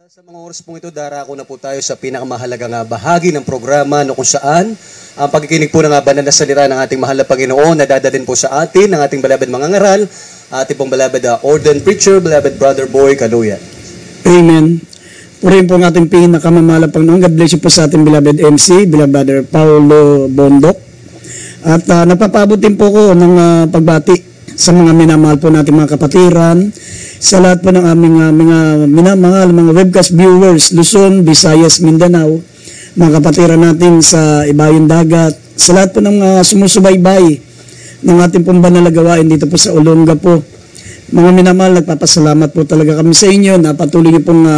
Sa mga oras pong ito, darako na po tayo sa pinakamahalagang bahagi ng programa no kung saan ang pagkikinig po ng banal na salita ng ating mahal na Panginoon na dadalhin po sa atin ng ating beloved mga ngaral, ating pong beloved ordained preacher, beloved Brother Boy Caluyan. Amen. Purihin po ang ating pinakamamahal na Panginoon. God bless you po sa ating beloved MC, beloved Brother Paulo Bondok. At napapabot din po ko ng pagbati sa mga minamahal po nating mga kapatiran, sa lahat po ng aming mga minamahal, mga webcast viewers, Luzon, Visayas, Mindanao, mga kapatiran natin sa Ibayong Dagat, sa lahat po ng mga sumusubaybay ng ating pong banal na gawain dito po sa Olonga po. Mga minamahal, nagpapasalamat po talaga kami sa inyo na patuloy niyo pong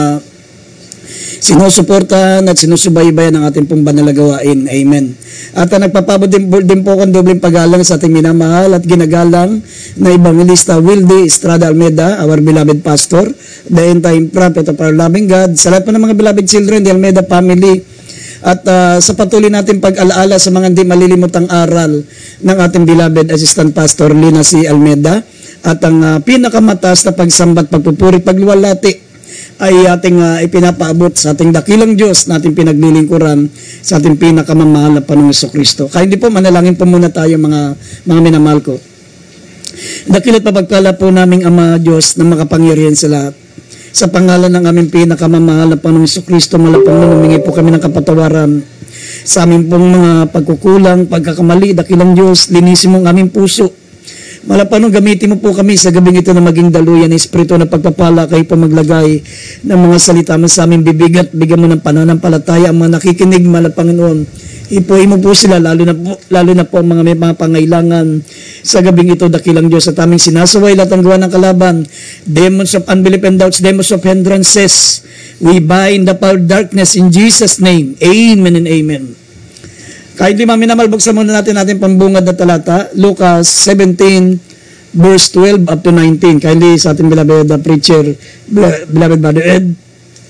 sinusuportahan at sinusubaybayan ng ating pong banal na gawain. Amen. At nagpapabot din po akong dobleng pagalang sa ating minamahal at ginagalang na Evangelista Wildy Estrada Almeida, our beloved pastor, the end-time prophet of our loving God, sa lahat po ng mga beloved children, the Almeida family, at sa patuloy natin pag-alaala sa mga hindi malilimutang aral ng ating beloved assistant pastor Lina C. Almeida, at ang pinakamataas na pagsambat, pagpupuri, pagluwalhati ay ating ipinapaabot sa ating dakilang Diyos na ating pinaglilingkuran sa ating pinakamamahal na Panginoong Jesucristo. Kaya hindi po, manalangin po muna tayo mga minamahal ko. Dakilat pagpagpala po naming Ama Diyos na makapangyarihan sa lahat. Sa pangalan ng aming pinakamamahal na Panginoong Jesucristo, malapang na humingi po kami ng kapatawaran sa aming pong mga pagkukulang, pagkakamali. Dakilang Diyos, linisin mo ang aming puso. Malapano, gamitin mo po kami sa gabing ito na maging daluyan ng Espiritu na pagpapala kayo po maglagay ng mga salita mo sa aming bibig at bigyan mo ng pananampalataya ang mga nakikinig, mahal na Panginoon. Ipuhin mo po sila, lalo na po ang mga may mga pangailangan sa gabing ito, dakilang Diyos, at aming sinasaway lahat ang gawa ng kalaban, demons of unbelief and doubts, demons of hindrances. We bind the power of darkness in Jesus' name. Amen and amen. Kahit di minamahal, buksan muna natin pambungad na talata, Lucas 17, verse 12 up to 19. Kindly sa ating beloved preacher, beloved Brother Ed.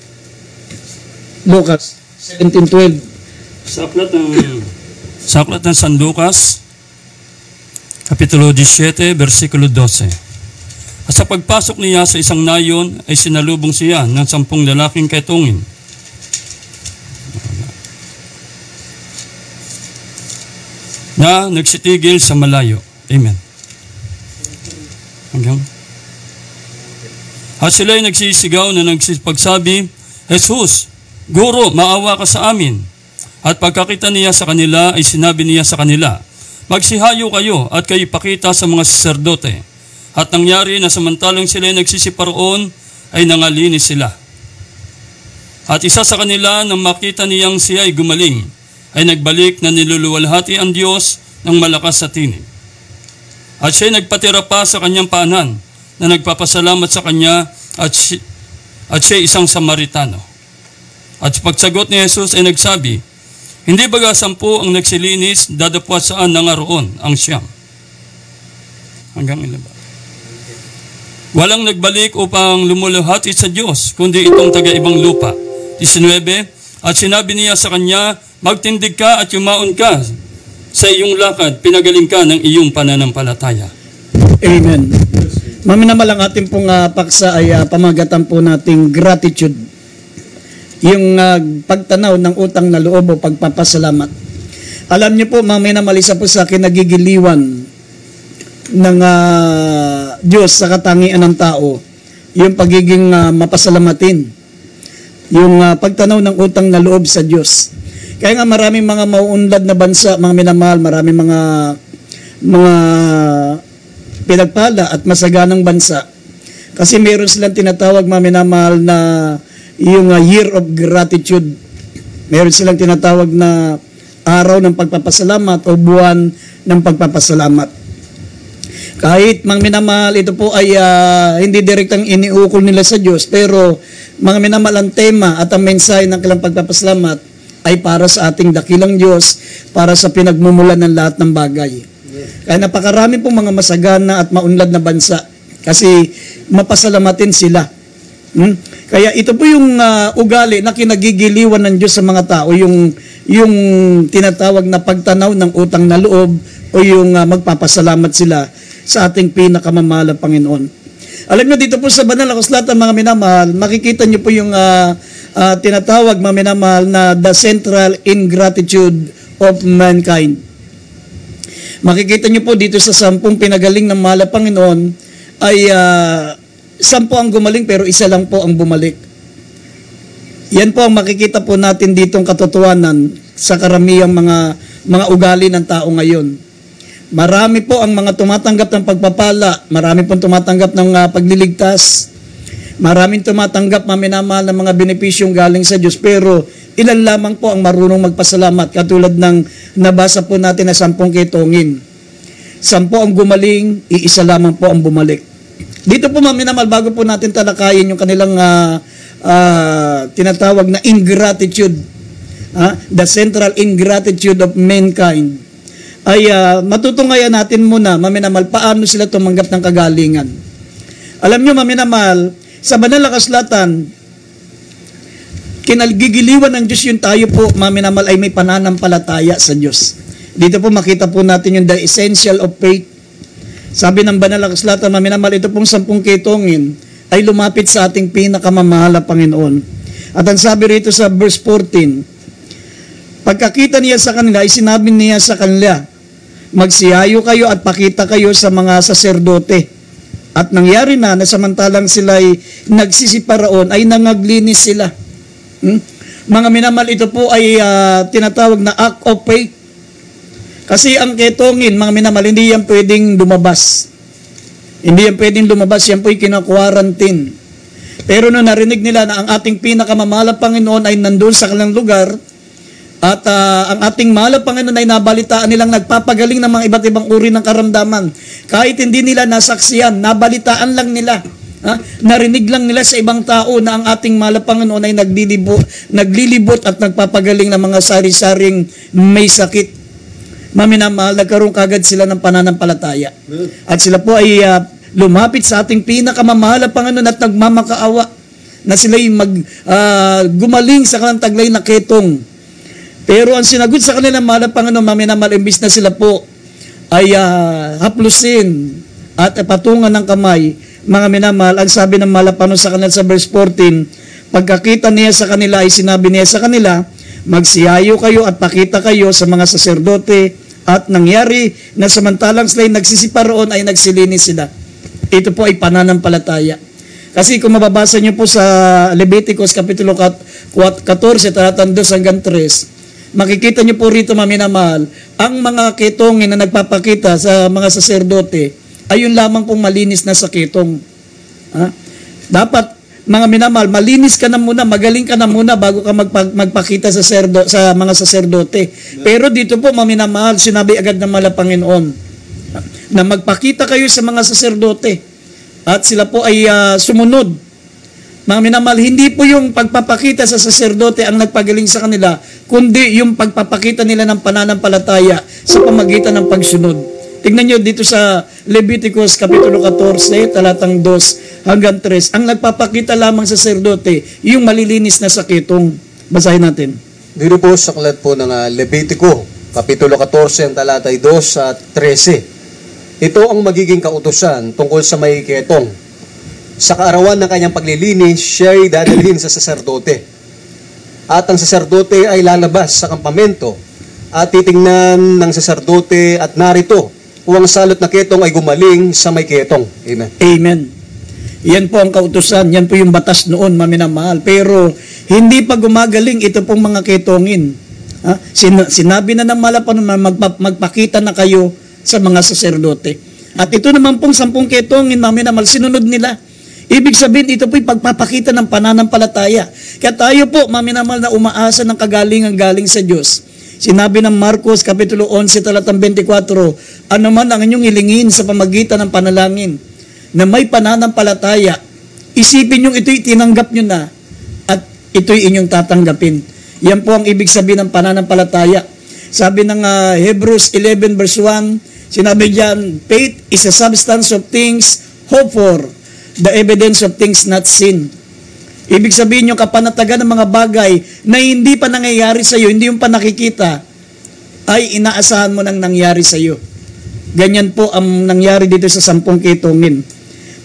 Lucas 17:12. Sa aklat ng San Lucas, Kapitulo 17, versikulo 12. At sa pagpasok niya sa isang nayon, ay sinalubong siya ng 10 lalaking kaitungin. Na nagsitigil sa malayo. Amen. Hanggang. At sila'y nagsisigaw na nagsipagsabi, Jesus, Guro, maawa ka sa amin. At pagkakita niya sa kanila, ay sinabi niya sa kanila, magsihayo kayo at kayo ipakita sa mga saserdote. At nangyari na samantalang sila'y nagsisiparoon, ay nangalinis sila. At isa sa kanila, nang makita niyang siya ay gumaling, ay nagbalik na niluluwalhati ang Diyos ng malakas sa tinig. At siya nagpatira pa sa kanyang paanan na nagpapasalamat sa kanya at siya isang Samaritano. At pagsagot ni Jesus ay nagsabi, hindi baga 10 ang nagsilinis, dadapwat saan na nga roon ang siyam. Hanggang 11. Walang nagbalik upang lumuluhati sa Diyos, kundi itong taga-ibang lupa. 19. At sinabi niya sa kanya, magtindig ka at yumaon ka sa iyong lakad, pinagaling ka ng iyong pananampalataya. Amen. Maminamahal, ang ating pong paksa ay pamagatan po nating gratitude. Yung pagtanaw ng utang na loob o pagpapasalamat. Alam niyo po, maminamahal, isa po sa akin nagigiliwan ng Diyos sa katangian ng tao, yung pagiging mapasalamatin. Yung pagtanaw ng utang na loob sa Diyos. Kaya nga maraming mga mauunlad na bansa, mga minamahal, maraming mga pinagpala at masaganang bansa. Kasi meron silang tinatawag, mga minamahal, na yung year of gratitude. Meron silang tinatawag na araw ng pagpapasalamat o buwan ng pagpapasalamat. Kahit mga minamahal, ito po ay hindi direktang iniukol nila sa Diyos, pero mga minamahal, ang tema at ang mensahe ng kanilang pagpapasalamat ay para sa ating dakilang Diyos, para sa pinagmumulan ng lahat ng bagay. Kaya napakarami pong mga masagana at maunlad na bansa kasi mapasalamatin sila. Kaya ito po yung ugali na kinagigiliwan ng Diyos sa mga tao, yung tinatawag na pagtanaw ng utang na loob o yung magpapasalamat sila sa ating pinakamamahal na Panginoon. Alam nyo, dito po sa banal na kasulatan, mga minamahal, makikita nyo po yung tinatawag, mga minamahal, na the central ingratitude of mankind. Makikita nyo po dito sa 10 pinagaling ng mahal na Panginoon ay 10 ang gumaling pero isa lang po ang bumalik. Yan po ang makikita po natin ditong katotohanan sa karamihang mga ugali ng tao ngayon. Marami po ang mga tumatanggap ng pagpapala, marami pong tumatanggap ng pagliligtas, maraming tumatanggap, maminamahal, ng mga benepisyong galing sa Diyos, pero ilan lamang po ang marunong magpasalamat, katulad ng nabasa po natin na 10 ketongin. 10 ang gumaling, iisa lamang po ang bumalik. Dito po, maminamahal, bago po natin talakayin yung kanilang tinatawag na ingratitude, the central ingratitude of mankind, ay matutungayan natin muna, maminamahal, paano sila tumanggap ng kagalingan. Alam nyo, maminamahal, sa banal na kasulatan, kinalgigiliwan ng Diyos yung tayo po, maminamahal, ay may pananampalataya sa Diyos. Dito po makita po natin yung the essential of faith. Sabi ng banal na kasulatan, maminamahal, ito pong 10 ketongin ay lumapit sa ating pinakamamahal na Panginoon. At ang sabi rito sa verse 14, pagkakita niya sa kanila, ay sinabi niya sa kanila, magsiyayo kayo at pakita kayo sa mga saserdote. At nangyari na samantalang sila'y nagsisiparaon, ay nangaglinis sila. Mga minamahal, ito po ay tinatawag na act of faith. Kasi ang ketongin, mga minamahal, hindi yan pwedeng lumabas. Hindi yan pwedeng lumabas, yan po ay kina-quarantine. Pero nung narinig nila na ang ating pinakamamahal na Panginoon ay nandun sa kanilang lugar, at ang ating mahal na Panginoon ay nabalitaan nilang nagpapagaling ng mga iba't ibang uri ng karamdaman. Kahit hindi nila nasaksiyan, nabalitaan lang nila. Narinig lang nila sa ibang tao na ang ating mahal na Panginoon ay naglilibot at nagpapagaling ng mga sari-saring may sakit. Maminamahal, nagkaroon kagad sila ng pananampalataya. At sila po ay lumapit sa ating pinakamamahal na Panginoon at nagmamakaawa na sila'y gumaling sa kanilang taglay na ketong. Pero ang sinagot sa kanila, mahal na Panginoon, maminamahal, imbis na sila po ay haplusin at patungan ng kamay, mga minamahal, ang sabi ng mahal na Panginoon sa kanila sa verse 14, pagkakita niya sa kanila, ay sinabi niya sa kanila, magsiyayo kayo at pakita kayo sa mga saserdote, at nangyari na samantalang sila'y nagsisiparoon, ay nagsilinis sila. Ito po ay pananampalataya. Kasi kung mababasa niyo po sa Leviticus Kapitulo 14, talatang 2 hanggang 3, makikita niyo po rito, maminamahal, ang mga ketongin na nagpapakita sa mga saserdote, ayun lamang pong malinis na sa ketong. Dapat, mga minamahal, malinis ka na muna, magaling ka na muna bago ka magpakita sa mga saserdote. Pero dito po, maminamahal, sinabi agad ng mahal na Panginoon na magpakita kayo sa mga saserdote at sila po ay sumunod. Mga minamahal, hindi po yung pagpapakita sa saserdote ang nagpagaling sa kanila, kundi yung pagpapakita nila ng pananampalataya sa pamagitan ng pagsunod. Tingnan nyo dito sa Leviticus Kapitulo 14, talatang 2 hanggang 3. Ang nagpapakita lamang sa saserdote, yung malilinis na sakitong. Basahin natin. Dito po sa aklat po ng Levitico, Kapitulo 14, talatay 2 at 13. Ito ang magiging kautusan tungkol sa may ketong. Sa kaarawan ng kanyang paglilinis, siya'y dadalhin sa saserdote. At ang saserdote ay lalabas sa kampamento at titingnan ng saserdote at narito kung ang salot na ketong ay gumaling sa may ketong. Amen. Amen. Yan po ang kautusan, yan po yung batas noon, maminamahal. Pero hindi pa gumagaling ito pong mga ketongin. Sinabi na ng malapan na magpakita na kayo sa mga saserdote. At ito naman pong 10 ketongin, maminamahal, sinunod nila. Ibig sabihin, ito po'y pagpapakita ng pananampalataya. Kaya tayo po, maminamahal, na umaasa ng kagalingan galing sa Diyos. Sinabi ng Marcos, Kapitulo 11, talatang 24, ano man ang inyong hilingin sa pamagitan ng panalangin, na may pananampalataya, isipin nyo ito'y tinanggap nyo na, at ito'y inyong tatanggapin. Yan po ang ibig sabihin ng pananampalataya. Sabi ng Hebrews 11, verse 1, sinabi diyan, faith is a substance of things hoped for, the evidence of things not seen. Ibig sabihin yung kapanatagan ng mga bagay na hindi pa nangyayari sa iyo, hindi yung pa nakikita, ay inaasahan mo nang nangyari sa iyo. Ganyan po ang nangyari dito sa 10 ketongin.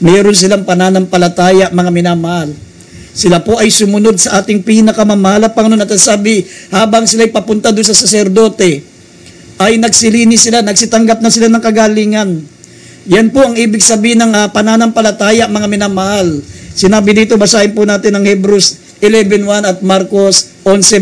Mayroon silang pananampalataya, mga minamahal. Sila po ay sumunod sa ating pinakamamahal na Panginoon. At sabi, habang sila'y papunta doon sa saserdote, ay nagsilini sila, nagsitanggap na sila ng kagalingan. Yan po ang ibig sabihin ng pananampalataya, mga minamahal. Sinabi dito, basahin po natin ang Hebrews 11:1 at Marcos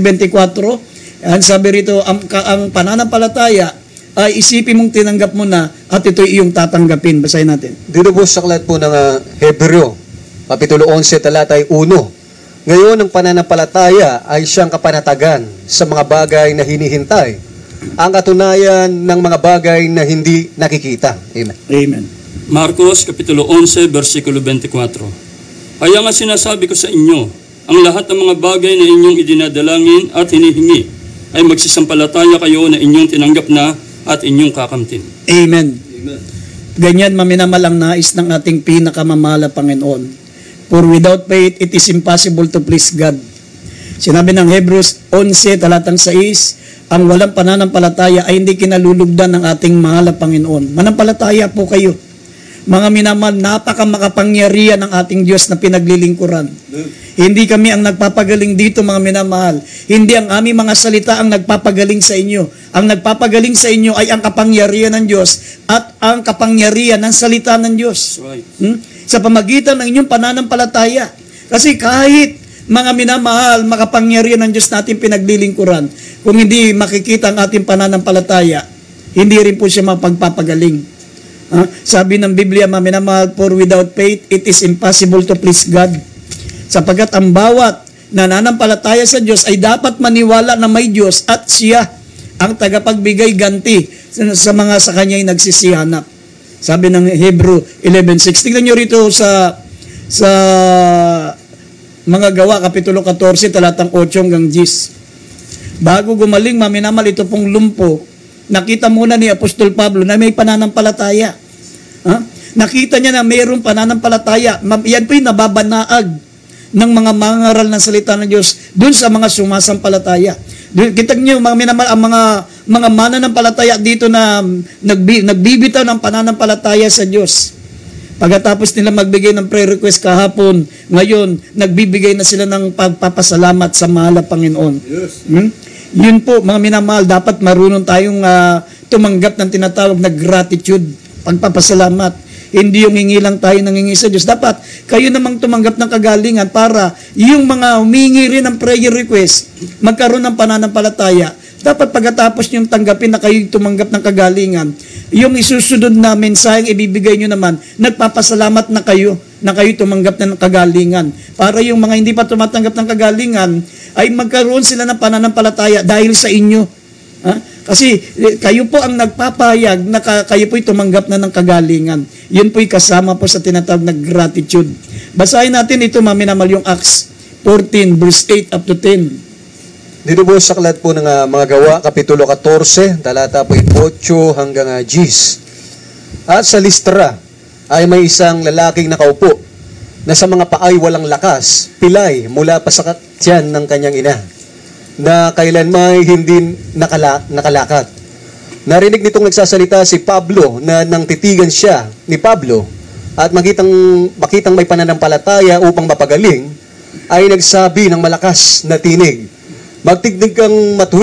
11:24. Yan, sabi rito, ang pananampalataya ay isipin mong tinanggap mo na at ito'y iyong tatanggapin. Basahin natin. Dito po sa aklat po ng Hebreo, Kapitulo 11, talatay 1. Ngayon, ang pananampalataya ay siyang kapanatagan sa mga bagay na hinihintay, ang katunayan ng mga bagay na hindi nakikita. Amen. Amen. Marcos Kapitulo 11, versikulo 24. Kaya nga sinasabi ko sa inyo, ang lahat ng mga bagay na inyong idinadalangin at hinihingi ay magsisampalataya kayo na inyong tinanggap na at inyong kakamtin. Amen. Ganyan maminamal ang nais ng ating pinakamamahal na Panginoon. For without faith, it is impossible to please God. Sinabi ng Hebrews 11, talatang 6, ang walang pananampalataya ay hindi kinalulugdan ng ating mahal na Panginoon. Manampalataya po kayo. Mga minamahal, napakamakapangyarihan ng ating Diyos na pinaglilingkuran. Hindi kami ang nagpapagaling dito, mga minamahal. Hindi ang aming mga salita ang nagpapagaling sa inyo. Ang nagpapagaling sa inyo ay ang kapangyarihan ng Diyos at ang kapangyarihan ng salita ng Diyos. Right. Sa pamagitan ng inyong pananampalataya. Kasi kahit mga minamahal, makapangyarihan ng Diyos natin pinaglilingkuran, kung hindi makikita ang ating pananampalataya, hindi rin po siya mapagpapagaling. Sabi ng Biblia, mga minamahal, for without faith, it is impossible to please God. Sapagkat ang bawat nananampalataya sa Diyos ay dapat maniwala na may Diyos at siya ang tagapagbigay ganti sa mga sa kanya'y nagsisihanap. Sabi ng Hebrew 11:6. Tingnan nyo rito sa mga gawa, Kapitulo 14, talatang 8 hanggang 10. Bago gumaling, maminamal, ito pong lumpo, nakita muna ni Apostol Pablo na may pananampalataya. Nakita niya na mayroong pananampalataya. Yan po yung nababanaag ng mga mangaral ng salita ng Diyos dun sa mga sumasampalataya. Kita niyo, mga minamal, ang mga mananampalataya dito na nagbibitaw ng pananampalataya sa Diyos. Pagkatapos nila magbigay ng prayer request kahapon, ngayon, nagbibigay na sila ng pagpapasalamat sa mahal na Panginoon. Yes. Yun po, mga minamahal, dapat marunong tayong tumanggap ng tinatawag na gratitude, pagpapasalamat. Hindi yung hingi lang tayo ng hingi sa Diyos. Dapat kayo namang tumanggap ng kagalingan para yung mga humingi rin ng prayer request, magkaroon ng pananampalataya. Dapat pagkatapos niyong tanggapin na kayo tumanggap ng kagalingan, yung isusunod na mensaheng ibibigay niyo naman, nagpapasalamat na kayo tumanggap na ng kagalingan. Para yung mga hindi pa tumatanggap ng kagalingan, ay magkaroon sila ng pananampalataya dahil sa inyo. Kasi kayo po ang nagpapahayag na kayo po'y tumanggap na ng kagalingan. Yun po'y kasama po sa tinatawag na gratitude. Basahin natin ito, maminamal, yung Acts 14, verse 8 up to 10. Dito po sa aklat po ng mga gawa, Kapitulo 14, talata po 8 hanggang 10. At sa Listra ay may isang lalaking nakaupo na sa mga paay walang lakas, pilay mula pa sa tiyan ng kanyang ina, na kailanman hindi nakalakad. Narinig nitong nagsasalita si Pablo na nang titigan siya ni Pablo at makitang may pananampalataya upang mapagaling, ay nagsabi ng malakas na tinig, magtindig kang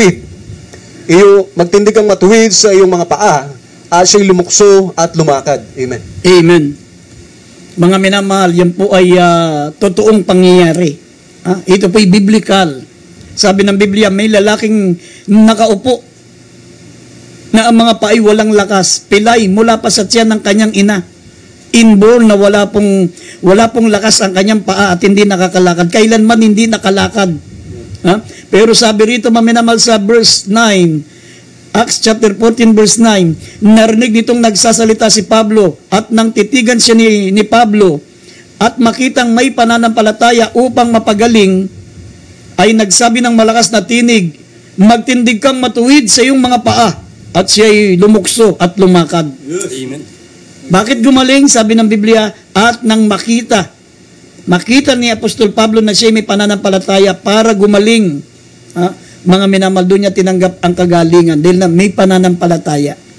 matuwid sa iyong mga paa, at siya'y lumukso at lumakad. Amen. Amen. Mga minamahal, yan po ay totoong pangyayari. Ito po'y biblical. Sabi ng Biblia, may lalaking nakaupo na ang mga paay walang lakas, pilay mula pa sa tiyan ng kanyang ina. Inborn na wala pong lakas ang kanyang paa at hindi nakakalakad. Kailanman hindi nakalakad. Pero sabi rito, maminamal, sa verse 9, Acts chapter 14 verse 9, narinig nitong nagsasalita si Pablo at nang titigan siya ni Pablo at makitang may pananampalataya upang mapagaling, ay nagsabi ng malakas na tinig, magtindig kang matuwid sa iyong mga paa, at siya'y lumukso at lumakad. Yes. Amen. Bakit gumaling? Sabi ng Biblia, at nang makita ni Apostol Pablo na siya may pananampalataya para gumaling. Mga minamahal, doon niya tinanggap ang kagalingan dahil na may pananampalataya.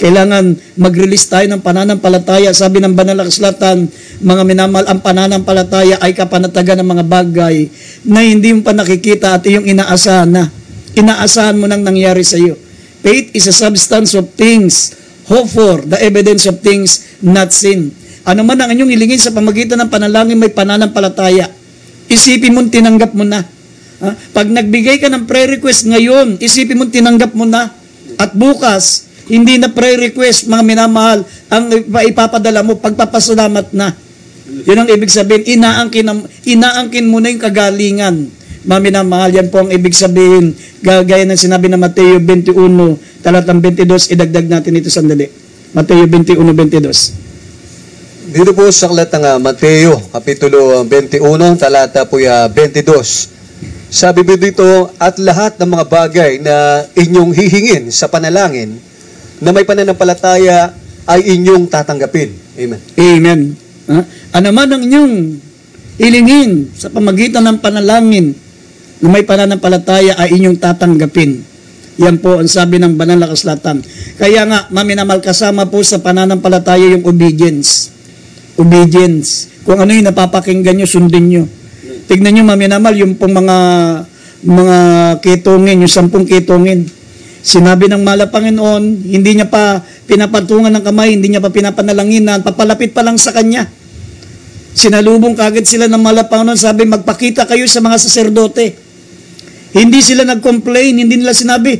Kailangan mag-release tayo ng pananampalataya. Sabi ng banal na kasulatan, mga minamahal, ang pananampalataya ay kapanatagan ng mga bagay na hindi mo pa nakikita at iyong inaasahan na. Inaasahan mo nang nangyari sa iyo. Faith is a substance of things hoped for, the evidence of things not seen. Ano man ang inyong hilingin sa pamagitan ng panalangin, may pananampalataya. Isipin mo, tinanggap mo na. Pag nagbigay ka ng prayer request ngayon, isipin mo, tinanggap mo na. At bukas, hindi na prayer request, mga minamahal, ang ipapadala mo, pagpapasalamat na. Yun ang ibig sabihin, inaangkin mo na yung kagalingan. Mga minamahal, yan po ang ibig sabihin, gaya ng sinabi na Mateo 21, talatang 22, idagdag natin ito sandali. Mateo 21, 22. Dito po sa aklat ng Mateo, Kapitulo 21, talata po 22. Sabi po dito, at lahat ng mga bagay na inyong hihingin sa panalangin, na may pananampalataya ay inyong tatanggapin. Amen. Amen. Ano man ang inyong ilingin sa pamagitan ng panalangin na may pananampalataya ay inyong tatanggapin. Yan po ang sabi ng banal na kasulatan. Kaya nga, maminamal, kasama po sa pananampalataya yung obedience. Obedience. Kung ano yung napapakinggan nyo, sundin nyo. Tignan nyo, maminamal, yung pong mga kitungin, yung 10 kitungin. Sinabi ng mahal na Panginoon, hindi niya pa pinapatungan ng kamay, hindi niya pa pinapanalanginan, papalapit pa lang sa Kanya. Sinalubong kagad sila ng mahal na Panginoon, sabi, magpakita kayo sa mga saserdote. Hindi sila nag-complain, hindi nila sinabi,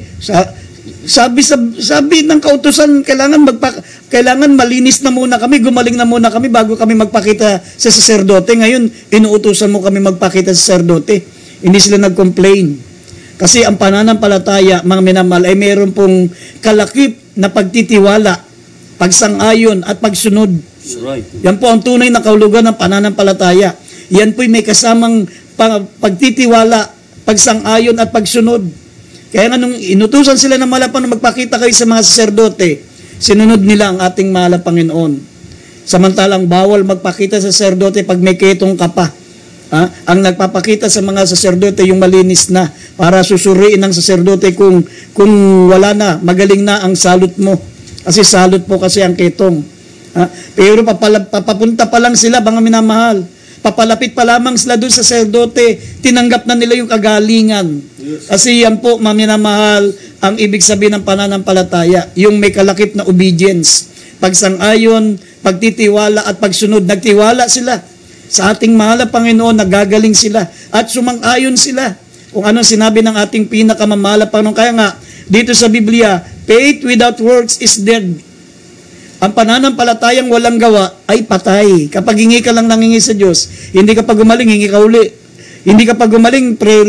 sabi ng kautusan, kailangan malinis na muna kami, gumaling na muna kami bago kami magpakita sa saserdote. Ngayon, inuutusan mo kami magpakita sa saserdote. Hindi sila nag-complain. Kasi ang pananampalataya, mga minamahal, ay mayroon pong kalakip na pagtitiwala, pagsang-ayon at pagsunod. Right. Yan po ang tunay na kahulugan ng pananampalataya. Yan po'y may kasamang pagtitiwala, pagsang-ayon at pagsunod. Kaya nga nung inutusan sila ng malapan na magpakita kayo sa mga saserdote, sinunod nila ang ating mahal na Panginoon. Samantalang bawal magpakita sa saserdote pag may ketong ka pa. Ang nagpapakita sa mga saserdote yung malinis na para susuriin ng saserdote kung wala na, magaling na ang salot mo. Kasi salot po kasi ang ketong. Pero papapunta pa lang sila, mga minamahal. Papalapit pa lamang sila doon sa saserdote, tinanggap na nila yung kagalingan. Kasi yan po, mga minamahal, ang ibig sabihin ng pananampalataya, yung may kalakip na obedience. Pagsang-ayon, pagtitiwala at pagsunod. Nagtiwala sila sa ating mahal na Panginoon, nagagaling sila at sumang-ayon sila kung anong sinabi ng ating pinakamamahal na Panginoon. Kaya nga, dito sa Biblia, faith without works is dead. Ang pananampalatayang walang gawa ay patay. Kapag hingi ka lang nangingi sa Diyos, hindi ka pa gumaling, hingi ka uli. Hindi ka pa gumaling, prayer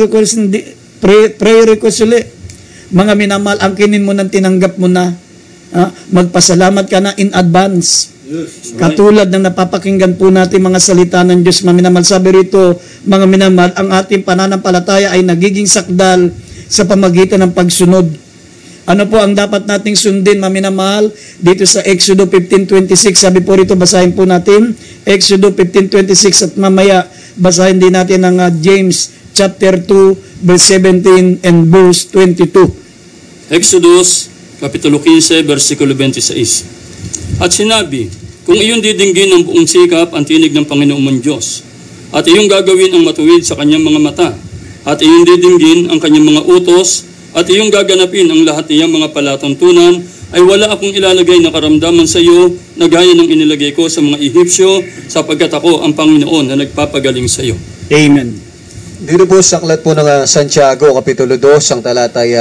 request uli. Mga minamahal, angkinin mo nang tinanggap mo na. Magpasalamat ka na in advance. Katulad ng napapakinggan po natin mga salita ng Diyos, mga minamahal, sabi rito, mga minamahal, ang ating pananampalataya ay nagiging sakdal sa pamagitan ng pagsunod. Ano po ang dapat nating sundin, mga minamahal? Dito sa Exodo 15:26, sabi po rito, basahin po natin, Exodo 15:26, at mamaya basahin din natin ang James chapter 2, verse 17 and verse 22. Exodus, Kapitulo 15, versikulo 26. At sinabi, kung iyon didinggin ng buong sikap ang tinig ng Panginoon mong Diyos, at iyong gagawin ang matuwid sa kanyang mga mata, at iyong didinggin ang kanyang mga utos, at iyong gaganapin ang lahat niyang mga palatuntunan, ay wala akong ilalagay na karamdaman sa iyo na gaya ng inilagay ko sa mga Ehipsyo, sapagkat ako ang Panginoon na nagpapagaling sa iyo. Amen. Dito po sa aklat po ng Santiago, Kapitulo 2, ang talatay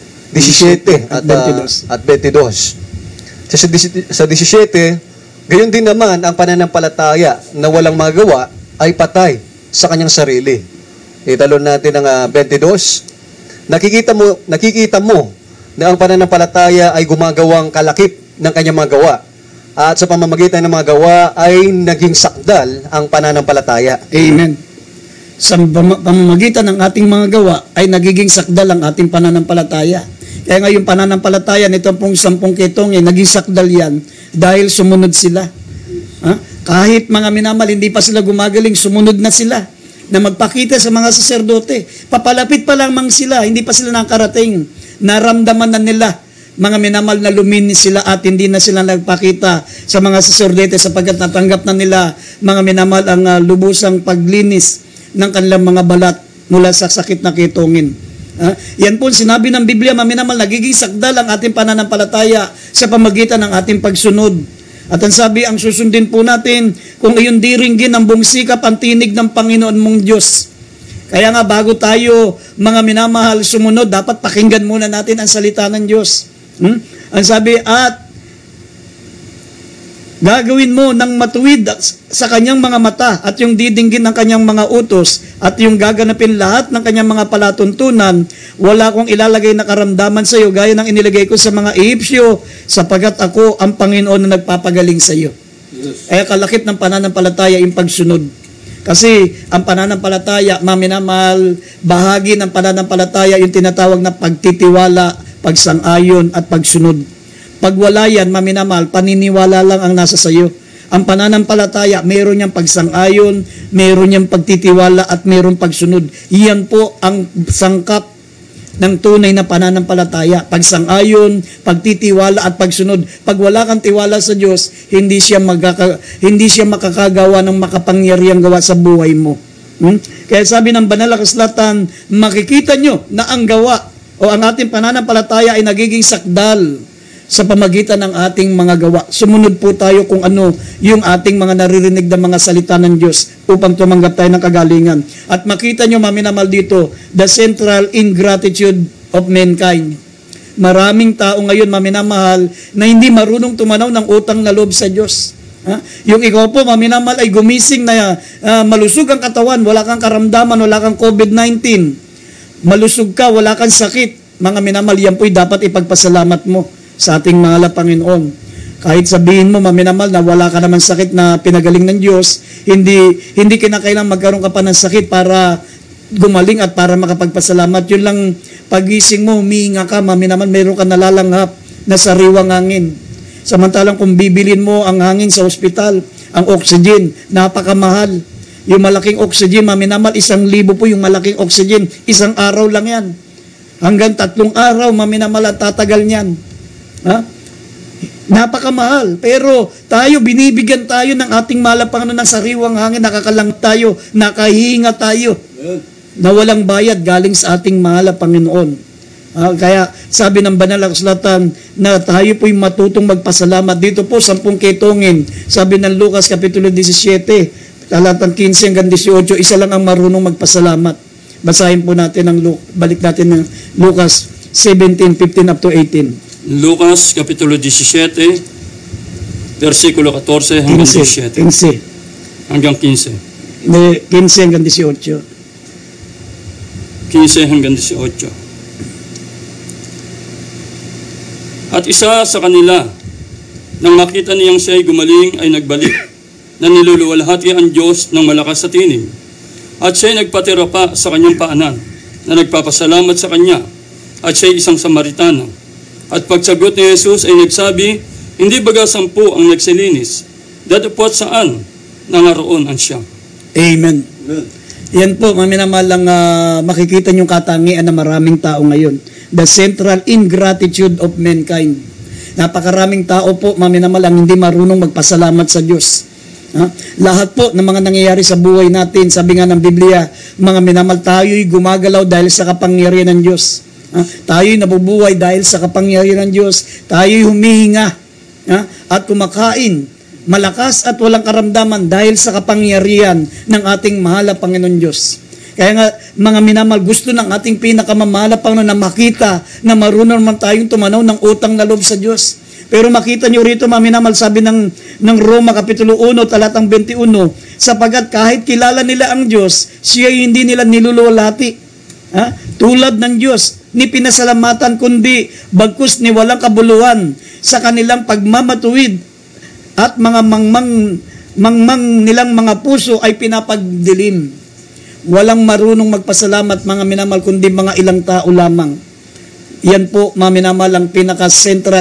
17 at 22. Sa 17, gayon din naman ang pananampalataya na walang magawa ay patay sa kanyang sarili. Italon natin ang 22. Nakikita mo na ang pananampalataya ay gumagawang kalakip ng kanyang mga gawa. At sa pamamagitan ng mga gawa ay naging sakdal ang pananampalataya. Amen. Sa pamamagitan ng ating mga gawa ay nagiging sakdal ang ating pananampalataya. Kaya nga yung pananampalataya nito pong 10 kitong naging sakdal yan dahil sumunod sila. Kahit mga minamahal, hindi pa sila gumagaling, sumunod na sila na magpakita sa mga saserdote. Papalapit pa lamang sila, hindi pa sila nakarating. Naramdaman na nila mga minamahal, na luminis sila at hindi na sila nagpakita sa mga saserdete sapagkat natanggap na nila, mga minamahal, ang lubusang paglinis ng kanilang mga balat mula sa sakit na kitongin. Yan po sinabi ng Biblia, mga minamahal, nagiging sakdal ang ating pananampalataya sa pamagitan ng ating pagsunod. At ang sabi, ang susundin po natin, kung iyon diringgin ang buong sikap ang tinig ng Panginoon mong Diyos. Kaya nga bago tayo, mga minamahal, sumunod, dapat pakinggan muna natin ang salita ng Diyos. Ang sabi, at gagawin mo ng matuwid sa kanyang mga mata at yung didinggin ng kanyang mga utos at yung gaganapin lahat ng kanyang mga palatuntunan, wala kong ilalagay na karamdaman sa iyo gaya ng inilagay ko sa mga Ehipsyo sapagkat ako ang Panginoon na nagpapagaling sa iyo. Kaya kalakip ng pananampalataya yung pagsunod. Kasi ang pananampalataya, maminamahal, bahagi ng pananampalataya yung tinatawag na pagtitiwala, pagsang-ayon at pagsunod. Pag wala yan, maminamahal, paniniwala lang ang nasa sayo. Ang pananampalataya, meron niyang pagsang-ayon, meron niyang pagtitiwala at meron pagsunod. Iyan po ang sangkap ng tunay na pananampalataya, pagsang-ayon, pagtitiwala at pagsunod. Pag wala kang tiwala sa Diyos, hindi siya makakagawa ng makapangyarihang gawa sa buhay mo. Kaya sabi ng banal na kasulatan, makikita nyo na ang gawa o ang ating pananampalataya ay nagiging sakdal sa pamagitan ng ating mga gawa. Sumunod po tayo kung ano yung ating mga naririnig na mga salita ng Diyos upang tumanggap tayo ng kagalingan. At makita nyo, maminamal dito, the central ingratitude of mankind. Maraming tao ngayon, maminamahal, na hindi marunong tumanaw ng utang na loob sa Diyos. Yung ikaw po, maminamahal, ay gumising na malusog ang katawan, wala kang karamdaman, wala kang COVID-19. Malusog ka, wala kang sakit. Mga minamahal, yan po'y dapat ipagpasalamat mo sa ating mahal na Panginoon. Kahit sabihin mo, maminamal, na wala ka naman sakit na pinagaling ng Diyos, hindi kinakailangan magkaroon ka pa ng sakit para gumaling at para makapagpasalamat. Yun lang, pagising mo, humihinga ka, maminamal, meron ka nalalanghap na sariwang hangin. Samantalang kung bibilin mo ang hangin sa ospital, ang oxygen, napakamahal. Yung malaking oxygen, maminamal, 1,000 po yung malaking oxygen, 1 araw lang yan. Hanggang 3 araw, maminamal, at tatagal niyan. Napakamahal. Pero tayo, binibigyan tayo ng ating malapang ng sariwang hangin, nakakalang tayo, nakahinga tayo, na walang bayad galing sa ating mahal na Panginoon. Kaya sabi ng banal na kasulatan na tayo po'y matutong magpasalamat. Dito po, 10 kitongin. Sabi ng Lucas Kapitulo 17, talatang 15 hanggang 18, isa lang ang marunong magpasalamat. Basahin po natin balik natin ng Lucas 17:15 up to 18. Lucas Kapitulo 17, versikulo 14 hanggang 17. 15. Hanggang 15. 15 hanggang 18. 15 hanggang 18. At isa sa kanila, nang makita niyang siya'y gumaling, ay nagbalik, na niluluwalhati ang Diyos ng malakas sa tinig. At siya'y nagpatira pa sa kanyang paanan, na nagpapasalamat sa kanya, at siya'y isang Samaritano. At pagsagot ni Jesus ay nagsabi, hindi baga 10 ang nagsilinis, datapot saan nangaroon ang siyam. Amen. Yan po, maminamalang makikita niyong katangian na maraming tao ngayon. The central ingratitude of mankind. Napakaraming tao po, maminamalang hindi marunong magpasalamat sa Diyos. Lahat po ng mga nangyayari sa buhay natin, sabi nga ng Biblia, mga minamal, tayo'y gumagalaw dahil sa kapangyarihan ng Diyos. Tayo'y nabubuhay dahil sa kapangyarihan ng Diyos. Tayo'y humihinga at kumakain, malakas at walang karamdaman dahil sa kapangyarihan ng ating mahal na Panginoon Diyos. Kaya nga, mga minamal, gusto ng ating pinakamamahal na Panginoon na makita na marunong naman tayong tumanaw ng utang na loob sa Diyos. Pero makita nyo rito, mga minamal, sabi ng Roma Kapitulo 1, talatang 21, sapagat kahit kilala nila ang Diyos, siya hindi nila niluluwalhati. Tulad ng Diyos, ni pinasalamatan kundi bagkus ni walang kabuluhan sa kanilang pagmamatuwid at mga mangmang nilang mga puso ay pinapagdilim. Walang marunong magpasalamat, mga minamal, kundi mga ilang tao lamang. Yan po, mga minamal, ang pinaka-central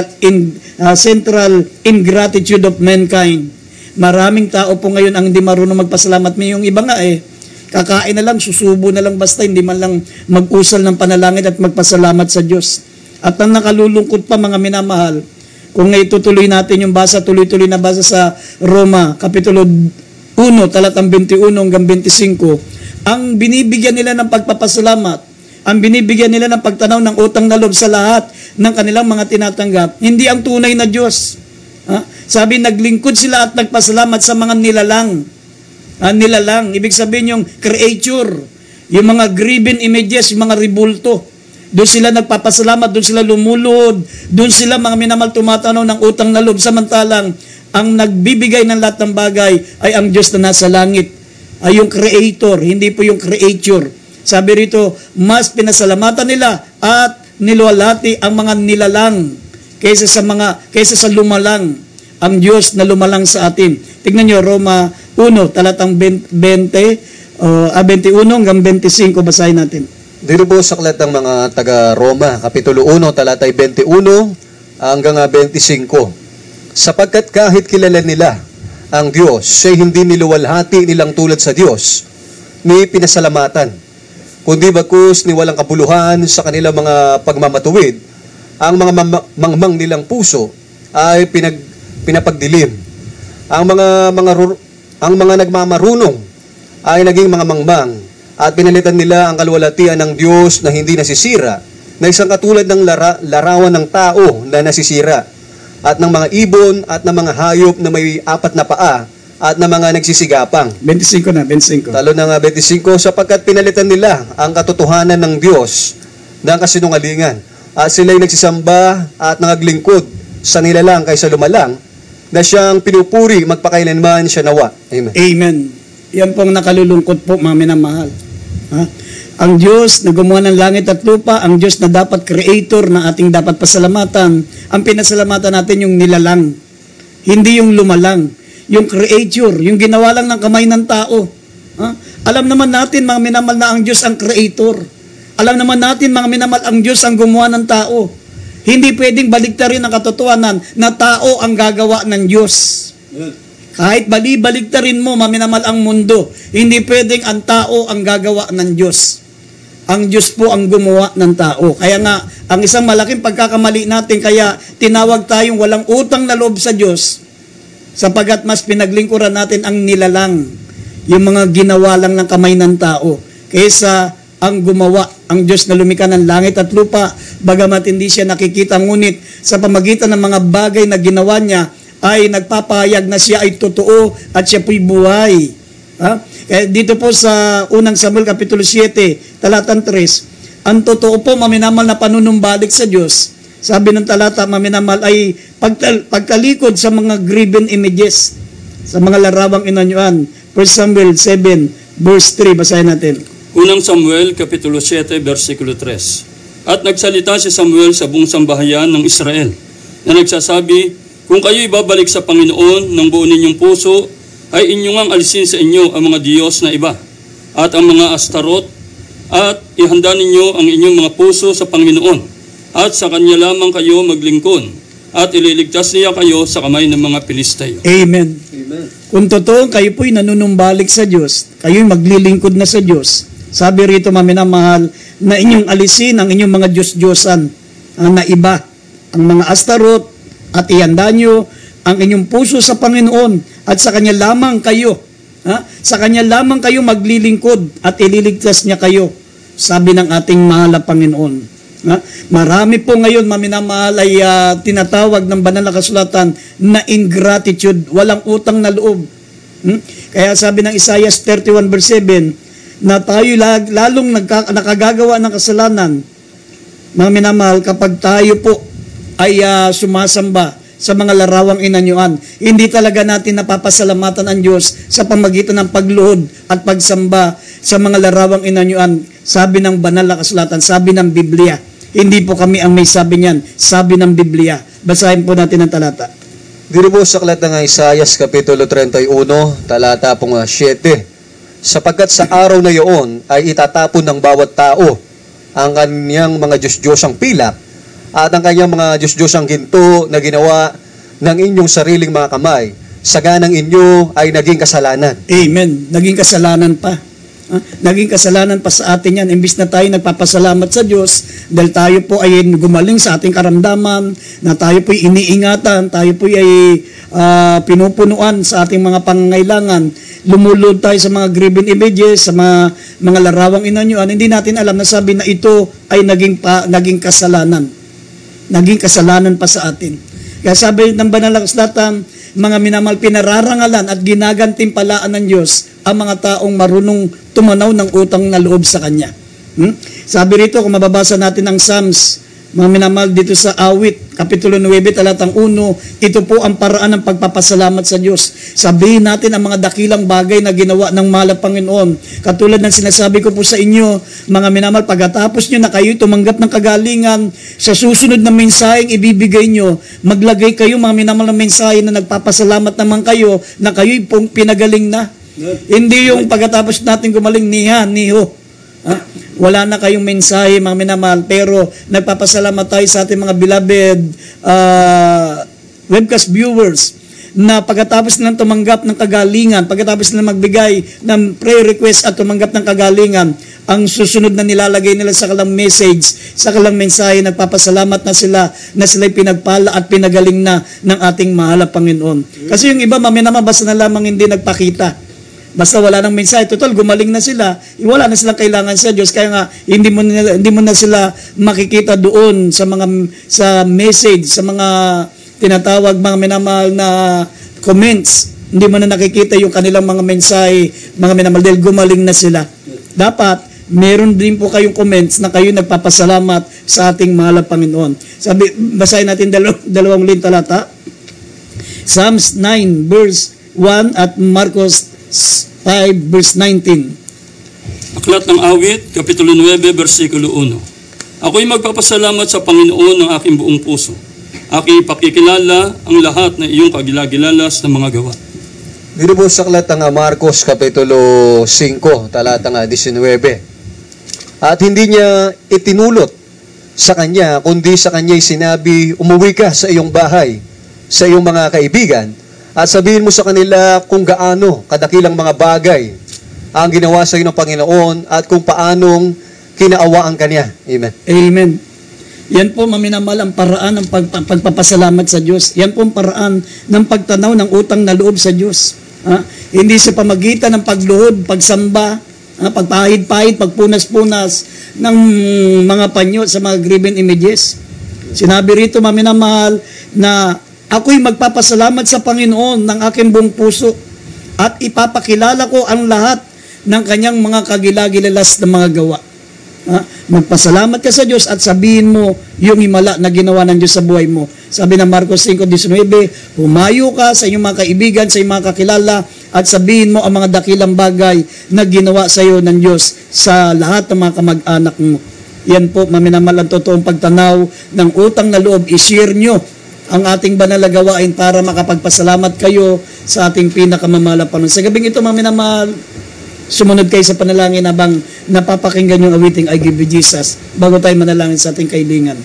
ingratitude of mankind. Maraming tao po ngayon ang hindi marunong magpasalamat. May yung iba nga kakain na lang, susubo na lang basta, hindi man lang mag-usal ng panalangin at magpasalamat sa Diyos. At ang nakalulungkot pa mga minamahal, kung itutuloy natin yung tuloy-tuloy na basa sa Roma, Kapitulo 1, talatang 21 hanggang 25, ang binibigyan nila ng pagpapasalamat, ang binibigyan nila ng pagtanaw ng utang na loob sa lahat ng kanilang mga tinatanggap, hindi ang tunay na Diyos. Sabi, naglingkod sila at nagpasalamat sa mga nilalang. Nilalang, ibig sabihin yung creature, yung mga graven images, yung mga ribulto. Doon sila nagpapasalamat, doon sila lumulod, doon sila mga minamahal tumatanaw ng utang na loob. Samantalang, ang nagbibigay ng lahat ng bagay ay ang Diyos na nasa langit, ay yung creator, hindi po yung creature. Sabi rito, mas pinasalamatan nila at niluwalhati ang mga nilalang kaysa sa lumalang, ang Diyos na lumalang sa atin. Tignan nyo, Roma 1, talatang 21 hanggang 25, basahin natin. Dito po sa aklat ng mga taga-Roma, Kapitulo 1, talatay 21 hanggang 25. Sapagkat kahit kilala nila ang Diyos, siya'y hindi niluwalhati nilang tulad sa Diyos, ni pinasalamatan. Kundi bagkus ni walang kabuluhan sa kanilang mga pagmamatuwid, ang mga mangmang nilang puso ay pinapagdilim. Ang mga nagmamarunong ay naging mga mangmang at pinalitan nila ang kaluwalhatian ng Diyos na hindi nasisira, na isang katulad ng larawan ng tao na nasisira, at ng mga ibon at ng mga hayop na may 4 na paa at ng mga nagsisigapang. 25 na, 25. Talo ng 25, sapagkat pinalitan nila ang katotohanan ng Diyos ng kasinungalingan. At sila'y nagsisamba at nangaglingkod sa nilalang kaysa lumalang, na siyang pinupuri magpakailanman siya nawa. Amen. Amen. Yan pong nakalulungkot po, mga minamahal. Ang Diyos na gumawa ng langit at lupa, ang Diyos na dapat creator na ating dapat pasalamatan, ang pinasalamatan natin yung nilalang, hindi yung lumalang. Yung creator, yung ginawa lang ng kamay ng tao. Alam naman natin, mga minamahal, na ang Diyos ang creator. Alam naman natin, mga minamahal, ang Diyos ang gumawa ng tao. Hindi pwedeng baligtarin ang katotohanan na tao ang gagawa ng Diyos. Kahit baligtarin mo, mga minamahal, ang mundo, hindi pwedeng ang tao ang gagawa ng Diyos. Ang Diyos po ang gumawa ng tao. Kaya nga, ang isang malaking pagkakamali natin, kaya tinawag tayong walang utang na loob sa Diyos, sapagat mas pinaglingkuran natin ang nilalang, yung mga ginawa lang ng kamay ng tao, kaysa ang gumawa, ang Diyos na lumikha ng langit at lupa, bagamat hindi siya nakikita, ngunit sa pamagitan ng mga bagay na ginawa niya, ay nagpapahayag na siya ay totoo at siya po'y buhay. Kaya dito po sa unang Samuel Kapitulo 7, talatang 3, ang totoo po, maminamal na panunumbalik sa Diyos, sabi ng talata, maminamal, ay pagtalikod sa mga graven images, sa mga larawang inanyuan. 1 Samuel 7, verse 3, basahin natin. Unang Samuel, Kapitulo 7, versikulo 3. At nagsalita si Samuel sa buong sambahayan ng Israel, na nagsasabi, kung kayo'y babalik sa Panginoon ng buo ninyong puso, ay inyong ang alisin sa inyo ang mga Diyos na iba, at ang mga Astarot, at ihanda ninyo ang inyong mga puso sa Panginoon, at sa Kanya lamang kayo maglingkod, at ililigtas niya kayo sa kamay ng mga Pilisteo. Amen. Amen. Kung totoo, kayo po'y nanunumbalik sa Diyos, kayo'y maglilingkod na sa Diyos. Sabi rito, maminamahal, na inyong alisin ang inyong mga Diyos-Diyosan na iba, ang mga Astarot, at ihanda nyo ang inyong puso sa Panginoon, at sa Kanya lamang kayo, sa Kanya lamang kayo maglilingkod, at ililigtas niya kayo, sabi ng ating mahal na Panginoon. Marami po ngayon, maminamahal, ay tinatawag ng banal na kasulatan na ingratitude, walang utang na loob. Kaya sabi ng Isaiah 31 verse 7, na tayo lalong nakagagawa ng kasalanan, maminamahal, kapag tayo po ay sumasamba sa mga larawang inanyuan. Hindi talaga natin napapasalamatan ang Diyos sa pamagitan ng pagluhod at pagsamba sa mga larawang inanyuan. Sabi ng banal na kasulatan, sabi ng Biblia. Hindi po kami ang may sabi niyan, sabi ng Biblia. Basahin po natin ang talata. Dito po sa aklat ng Isaiah, Kapitulo 31, talata pong 7. Sapagkat sa araw na iyon ay itatapon ng bawat tao ang kanyang mga Diyos-Diyosang pilak, at ang kanyang mga Diyos-Diyosang ginto na ginawa ng inyong sariling mga kamay, sa ganang inyo ay naging kasalanan. Amen. Naging kasalanan pa. Naging kasalanan pa sa atin yan. Imbis na tayo nagpapasalamat sa Diyos dahil tayo po ay gumaling sa ating karamdaman, na tayo po ay iniingatan, tayo po ay pinupunuan sa ating mga pangangailangan, lumulod tayo sa mga graven images, sa mga larawang inanyuan, hindi natin alam na sabi na ito ay naging kasalanan. Naging kasalanan pa sa atin. Kaya sabi ng banal na kasulatan, mga minamahal, pinararangalan at ginagantimpalaan ng Diyos ang mga taong marunong tumanaw ng utang na loob sa Kanya. Sabi rito, kung mababasa natin ang Psalms, mga minamahal, dito sa Awit, Kapitulo 9, talatang 1, ito po ang paraan ng pagpapasalamat sa Diyos. Sabihin natin ang mga dakilang bagay na ginawa ng mahal na Panginoon. Katulad ng sinasabi ko po sa inyo, mga minamahal, pagkatapos nyo na kayo tumanggap ng kagalingan, sa susunod na mensaheng ibibigay nyo, maglagay kayo, mga minamahal, ng mensahe na nagpapasalamat naman kayo na kayo'y pinagaling na. Hindi yung pagkatapos natin gumaling, niho. Wala na kayong mensahe, mga minamahal, pero nagpapasalamat tayo sa ating mga beloved webcast viewers na pagkatapos nilang tumanggap ng kagalingan, pagkatapos nilang magbigay ng prayer request at tumanggap ng kagalingan, ang susunod na nilalagay nila sa kalang message, sa kalang mensahe, nagpapasalamat na sila'y pinagpala at pinagaling na ng ating mahal na Panginoon. Kasi yung iba, mga minamahal, basta na lamang hindi nagpakita. Basta wala nang mensahe, total gumaling na sila, wala na silang kailangan sa Diyos, kaya nga hindi mo na sila makikita doon sa message, sa mga tinatawag mga minamahal na comments. Hindi mo na nakikita yung kanilang mga mensahe, mga minamahal, dahil gumaling na sila. Dapat meron din po kayong comments na kayo nagpapasalamat sa ating mahal na Panginoon. Basahin natin dalawang talata. Psalms 9 verse 1 at Marcos 5 verse 19. Aklat ng Awit, Kapitulo 9, versikulo 1. Ako'y magpapasalamat sa Panginoon ng aking buong puso. Aking ipakikilala ang lahat na iyong kagilagilalas ng mga gawa. Dito po sa aklat ng Marcos, Kapitulo 5, talatang 19. At hindi niya itinulot sa kanya, kundi sa kanya'y sinabi, umuwi ka sa iyong bahay, sa iyong mga kaibigan, at sabihin mo sa kanila kung gaano kadakilang mga bagay ang ginawa sa iyo ng Panginoon at kung paanong kinaawaan kanya. Amen. Amen. Yan po, maminamahal, ang paraan ng pagpapasalamat sa Diyos. Yan po ang paraan ng pagtanaw ng utang na loob sa Diyos. Hindi sa pamagitan ng pagluhod, pagsamba, pagpahid-pahid, pagpunas-punas ng mga panyo sa mga graven images. Sinabi rito, maminamahal, na ako'y magpapasalamat sa Panginoon ng aking buong puso at ipapakilala ko ang lahat ng kanyang mga kagilagilalas na mga gawa. Magpasalamat ka sa Diyos at sabihin mo yung himala na ginawa ng Diyos sa buhay mo. Sabi ng Marcos 5:19, humayo ka sa iyong mga kaibigan, sa iyong mga kakilala at sabihin mo ang mga dakilang bagay na ginawa sa iyo ng Diyos sa lahat ng mga kamag-anak mo. Yan po, maminamahal, ang totoong pagtanaw ng utang na loob. I-share nyo ang ating banal na gawain para makapagpasalamat kayo sa ating pinakamamahal na Panginoon. Sa gabing ito, mga minamahal, sumunod kayo sa panalangin habang napapakinggan yung awiting I Give You Jesus bago tayo manalangin sa ating kailingan.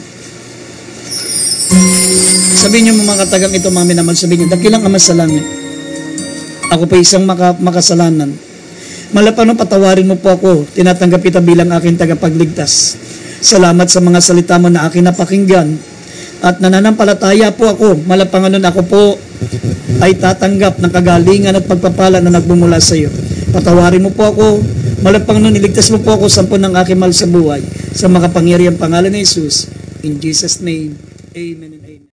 Sabihin niyo mga katagang ito, mga minamahal, sabihin niyo, dakilang Ama sa langit, ako pa isang makasalanan. Malapano, patawarin mo po ako, tinatanggap kita bilang aking tagapagligtas. Salamat sa mga salita mo na aking napakinggan. At nananampalataya po ako, Panginoon, ako po ay tatanggap ng kagalingan at pagpapala na nagbumula sa iyo. Patawarin mo po ako, Panginoon, iligtas mo po ako sa ng aking mahal sa buhay. Sa makapangyarihang pangalan ni Jesus. In Jesus' name, amen and amen.